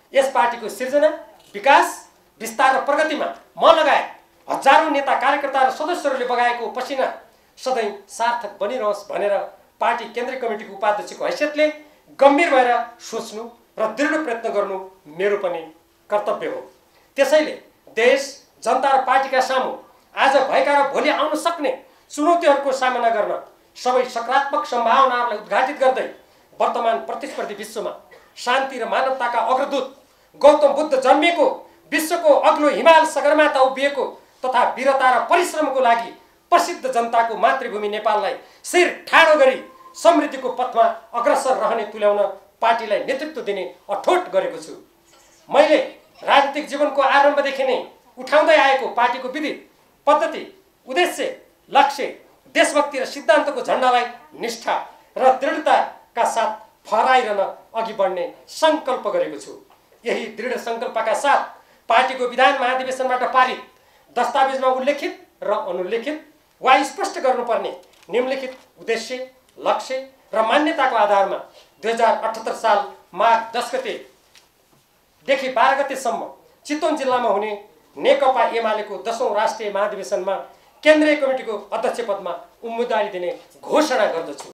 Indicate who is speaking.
Speaker 1: यस पार्टीको सिर्जना, विकास, विस्तार र प्रगतिमा म लगायत हजारौं नेता कार्यकर्ता र सदस्यहरूले बगाएको पसिना सधैँ सार्थक बनिरहोस् भनेर पार्टी केन्द्रीय कमिटीको उपाध्यक्षको हैसियतले गम्भीर भएर सोच्नु र दृढ प्रयत्न गर्नु मेरो पनि कर्तव्य हो। त्यसैले देश, जनता र पार्टीका सामु आज भएका र भोलि आउन सक्ने चुनौतीहरूको सामना गर्न सबै सकारात्मक सम्भावनाहरूलाई उद्घाटित गर्दै वर्तमान प्रतिस्पर्धी विश्वमा शान्ति र मानवताका अग्रदूत गौतम बुद्ध जन्मिएको, विश्वको अग्लो हिमाल सगरमाथा उभिएको तथा वीरता र परिश्रमको लागि प्रसिद्ध जनताको मातृभूमि नेपाललाई शिर ठाडो गरी समृद्धिको पथमा अग्रसर रहने तुल्याउन पार्टीलाई नेतृत्व दिने अठोट गरेको छु। मैले राजनीतिक जीवनको आरम्भदेखि नै उठाउँदै आएको पार्टीको विधि, पद्धति, उद्देश्य, लक्ष्य, देशभक्ति र सिद्धान्तको झण्डालाई निष्ठा र दृढताका साथ फहराइरहन अघि बढ्ने संकल्प गरेको छु। यही दृढ संकल्पका साथ पार्टीको विधान महाधिवेशनबाट पारित दस्तावेजमा उल्लेखित र अनुल्लेखित वा स्पष्ट गर्नुपर्ने निम्नलिखित उद्देश्य, लक्ष्य र मान्यताको आधारमा 2078 साल माघ 10 गतेदेखि 12 गतेसम्म चितवन जिल्लामा हुने नेकपा एमालेको 10औं राष्ट्रिय महाधिवेशनमा केन्द्रीय कमिटीको अध्यक्ष पदमा उम्मेदवारी दिने घोषणा गर्दछु।